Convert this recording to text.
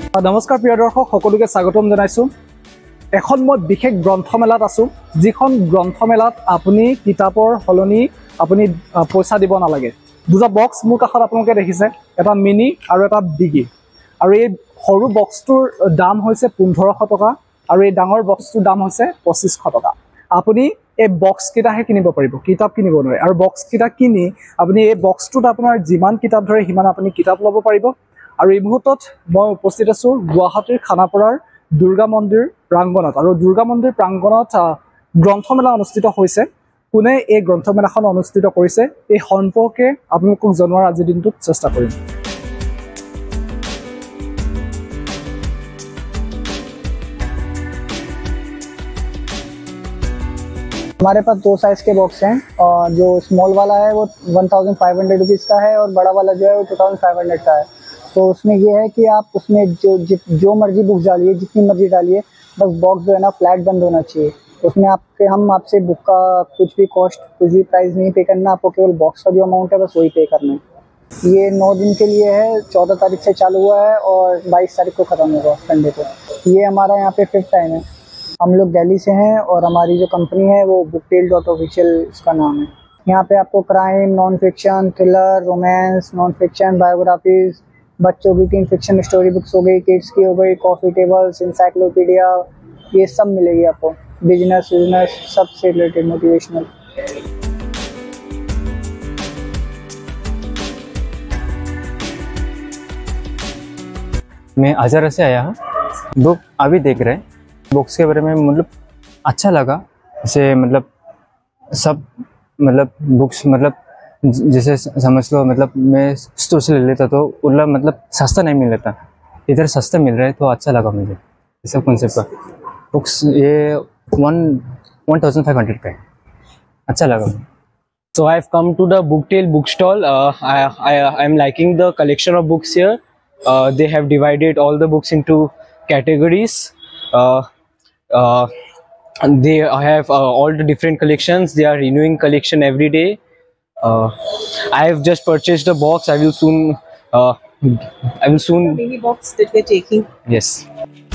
नमस्कार प्रिय दर्शक सकलोके स्वागतम जनाइছো। এখন মই বিশেষ গ্ৰন্থমেলাত আছো, যিখন গ্ৰন্থমেলাত আপুনি কিতাপৰ হলনি আপুনি পইচা দিব নালাগে। দুটা বক্স মোৰ কাষত আপোনালোকে দেখিছে, এটা মিনি আৰু এটা বিগি। আৰু এই সৰু বক্সটোৰ দাম হৈছে 1500 টকা আৰু এই ডাঙৰ বক্সটোৰ দাম হৈছে 2500 টকা। আপুনি এই বক্স কিটাহে কিনিব পাৰিব, কিতাপ কিনিব নোৱাৰে। আৰু বক্স কিটা কিনি আপুনি এই বক্সটোত আপোনাৰ যিমান কিতাপ ধৰে সিমান আপুনি কিতাপ ল'ব পাৰিব। আৰু এই মুহূৰ্তত মই উপস্থিত আছো গুৱাহাটীৰ খানাপাৰাৰ দুৰ্গা মন্দিৰ প্ৰাংগণত। আৰু দুৰ্গা মন্দিৰ প্ৰাংগণত গ্ৰন্থমেলা অনুষ্ঠিত হৈছে। কোনে এই গ্ৰন্থমেলাখন অনুষ্ঠিত কৰিছে এই সম্পৰ্কে আপোনালোকক জনোৱাৰ আজিৰ দিনটোত চেষ্টা কৰিম। हमारे पास दो साइज के बॉक्स हैं और जो स्मॉल वाला है वो 1500 रुपीज़ का है और बड़ा वाला जो है वो 2500 का है। तो उसमें ये है कि आप उसमें जो मर्जी बुक डालिए, जितनी मर्जी डालिए, बस बॉक्स जो है ना फ्लैट बंद होना चाहिए। उसमें हम आपसे बुक का कुछ भी कॉस्ट, कुछ भी प्राइस नहीं पे करना, आपको केवल बॉक्स का जो अमाउंट है बस वही पे करना है। ये 9 दिन के लिए है, 14 तारीख से चालू हुआ है और 22 तारीख को ख़त्म होगा संडे को। ये हमारा यहाँ पे 5th टाइम है। हम लोग दिल्ली से हैं और हमारी जो कंपनी है वो booktail.official उसका नाम है। यहाँ पे आपको crime, non fiction, thriller, romance, non fiction, biographies, बच्चों की 3 फिक्शन स्टोरी बुक्स हो गई, किड्स की हो गई, कॉफ़ी टेबल्स, इंसाइक्लोपीडिया, ये सब मिलेगी आपको। बिजनेस सब से रिलेटेड मोटिवेशनल। मैं हज़ारा से आया हूँ। बुक अभी देख रहे हैं, बुक्स के बारे में मतलब अच्छा लगा। जैसे मतलब सब मतलब बुक्स मतलब जैसे समझ लो मतलब मैं स्टोर से ले लेता तो उल्ला मतलब सस्ता नहीं मिल रहा, इधर सस्ता मिल रहा है तो अच्छा लगा मुझे। ये सब कॉन्सेप्ट का बुक्स ये 1500 का है, अच्छा लगा। So I've come to the Booktail bookstall. I am liking the collection of books here. They have divided all the books into categories. They have all the different collections. They are renewing collection every day. I have just purchased a box. I will soon mini box that we're taking. Yes.